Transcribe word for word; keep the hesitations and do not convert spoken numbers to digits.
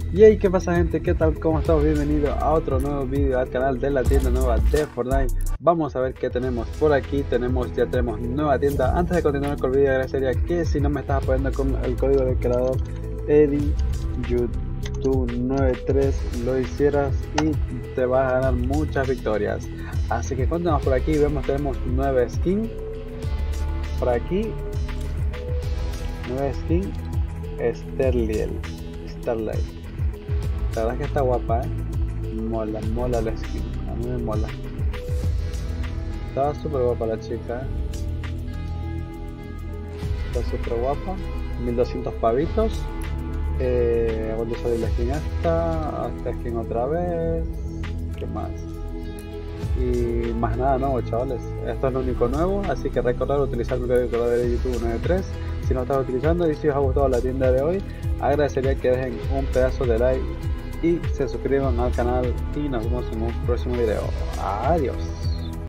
Y hey, ¿qué pasa, gente? ¿Qué tal? ¿Cómo estamos? Bienvenidos a otro nuevo vídeo al canal de la tienda nueva de Fortnite. Vamos a ver qué tenemos por aquí. Tenemos, ya tenemos nueva tienda. Antes de continuar con el vídeo, agradecería que si no me estás apoyando con el código del creador Eddie YouTube noventa y tres lo hicieras y te vas a ganar muchas victorias. Así que continuamos por aquí. Vemos, tenemos nueve skin por aquí. Nueva skin Sterliel Starlight. La verdad es que está guapa, eh. Mola, mola la skin. A mí me mola. Estaba súper guapa la chica, eh. Está súper guapa. mil doscientos pavitos. Eh, voy a salir la skin esta. Esta skin otra vez. ¿Qué más? Y más nada nuevo, chavales. Esto es lo único nuevo. Así que recordad utilizar mi código de YouTube noventa y tres. Si no estás utilizando y si os ha gustado la tienda de hoy, agradecería que dejen un pedazo de like y se suscriban al canal y nos vemos en un próximo video. Adiós.